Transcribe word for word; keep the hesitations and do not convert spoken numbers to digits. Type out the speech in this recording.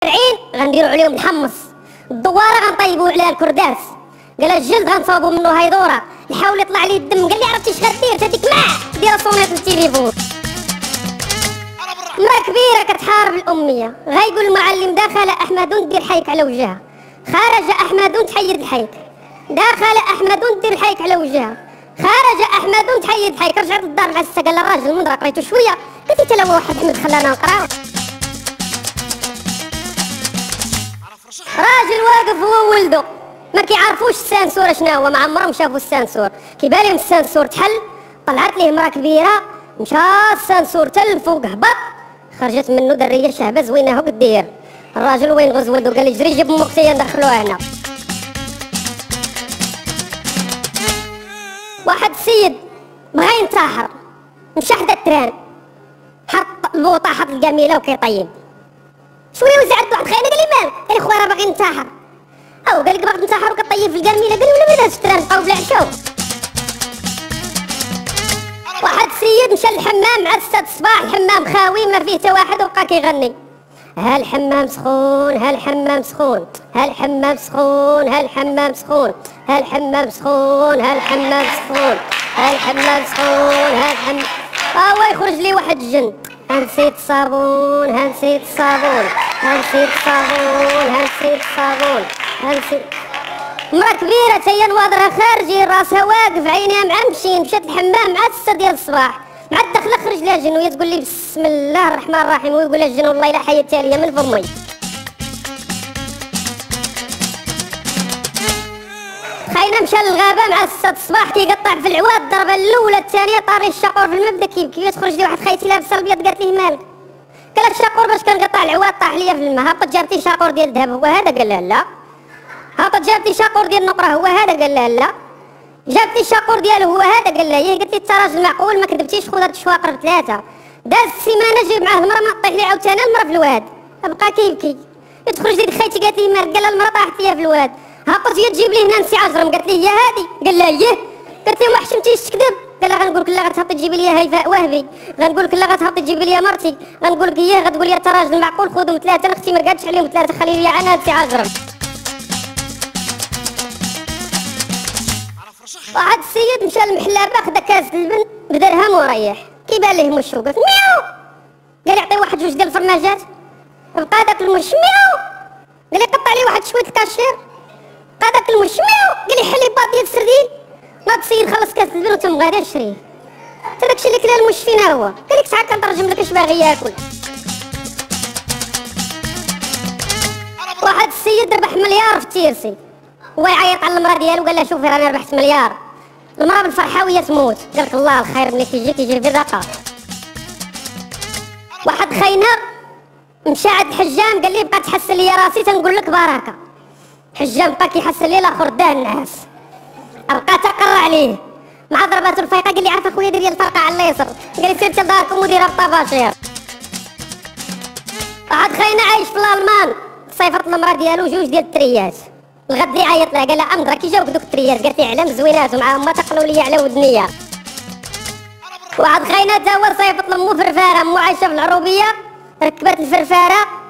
العين غنديروا عليهم الحمص، الدواره غنطيبوا عليها الكرداس، قال الجلد غنصاوبوا منه هيدوره، الحاول يطلع لي الدم، قال لي عرفتي اش غدير؟ تديك ماع دير صونيط التليفون. مرا كبيره كتحارب الاميه، غايقول المعلم دخل احمد دير حيك على وجهها، خرج احمد تحيد الحيك، دخل احمد دير الحيك على وجهها، خرج احمد تحيد الحيك، رجعت للدار مع السته، قال الراجل المنظر قريتو شويه، قلت حتى لو واحد احمد خلانا نقراو. راجل واقف هو وولدو ما كيعرفوش السانسور شنو هو، ما عمرهم شافوا السانسور، كيبان لهم السانسور تحل، طلعت ليه مرا كبيره، مشى السانسور حتى الفوق هبط، خرجت منه دريه شهبه زوينه هو قدير، الراجل وين غز ولدو قال لي جري جيب امك تاهي ندخلوها هنا. واحد السيد بغا ينتحر، مشى حدا التران، حط البوطه حط الجميله وكيطيب، شويه وزعت واحد خاينه قال لي مالك؟ قال لي خويا راه باغي ننتحر. او قال لك باغي تنتحر وكطيب في الجميله؟ قال لي ولا بلاش التران بقاو بلا عشاو. واحد السيد مشى للحمام مع السادة الصباح، الحمام خاوي ما فيه حتى واحد وبقى كيغني، ها الحمام سخون ها الحمام سخون ها الحمام سخون ها الحمام سخون ها الحمام سخون ها الحمام سخون ها الحمام سخون ها الحمام. ها هو يخرج لي واحد الجن، ها نسيت الصابون ها نسيت الصابون ها نسيت الصابون ها نسيت الصابون ها نسيت. مرا كبيره تاهي نواضرها خارجين راسها واقف عينيها معمشين، مشات الحمام مع السته ديال الصباح، مع الدخله خرج لها جن وهي تقول لي بسم الله الرحمن الرحيم، ويقول لها الجن والله الا حيدتها ليا من فمي. خاينه مشى للغابه مع السته الصباح كيقطع في العواد، الضربه الاولى الثانيه طاري الشاقور في المبدا كيبكي، تخرج لي واحد خايتي لابسه الابيض قالت ليه مالك؟ قال لك الشاقور باش كنقطع العواد طاح ليا في الماء، هبط جابتي شاقور ديال الذهب هو هذا؟ قال لها لا. هبط جابتي شاقور ديال النقره هو هذا؟ قال لها لا. جابتي الشاقور ديالو هو هذا؟ قال لها ايه. قلت لي انت راجل معقول ما كذبتيش، خذ هاد الشواقر بثلاثه. داز السيمانه جيب معاه المراه ما طيح لي عاوتاني المراه في الواد، بقى كيبكي، تخرج لي خيتي قالت لي مالك؟ قال لها المراه طاحت ليا في الواد. هبط هي تجيب لي هنا نسي عجرم، قالت لي هي هادي؟ قال لها ايه. قالت لي ما حشمتيش تكذب؟ قال لها غنقول لك لا غتهبطي تجيبي لي هيفاء وهبي، غنقول لك لا غتهبطي تجيبي لي مرتي، غنقول لك ايه غتقول لي انت راجل معقول خذهم ثلاثه، انا اختي ما رقادش عليهم ثلاثه، خلي لي انا نسي عجرم. واحد السيد مشى للمحلابه خدا كاس اللبن بدرهم وريح، كيبان ليه مش وقف مياو، قال يعطيه واحد جوج ديال الفرماجات، بقى داك المش مياو، قال لي قطع لي واحد شويه الكاشير، بقى داك المش مياو، قال لي حلي باط ديال السردين، ناض السيد خلص كاس اللبن وتم غادي نشريه، حتى داكشي اللي كلا المش فينا هو، قال لك تعال كنترجم لك اش باغي ياكل. واحد السيد ربح مليار في التيرسي، هو يعيط على المراه ديالو قال لها شوفي راني ربحت مليار، المراه بالفرحه وهي تموت، قالك الله الخير ملي كيجي كيجي في الرقه. واحد خاينه مشى عند الحجام قال لي بقى تحسن لي راسي تنقول لك بركه، الحجام بقى كيحسن لي الاخر داه النعاس، بقى تقرع عليه مع ضربات الفيقه، قال لي عارفه خويا ديري الفرقه على اليسر، قال لي سيرتي لداركم وديرها بالطباشير. واحد خاينه عايش في الالمان صيفط المراه ديالو جوج ديال التريات، الغد يعيط لها قال لها امضرا كي جاوك دوك التريات، قالت لي علام زوينات ومعاهم ما تقلوا لي على ودنيا. واحد خاينه تا هو صيفط لمو فرفاره، مو عايشه في العروبيه ركبت الفرفاره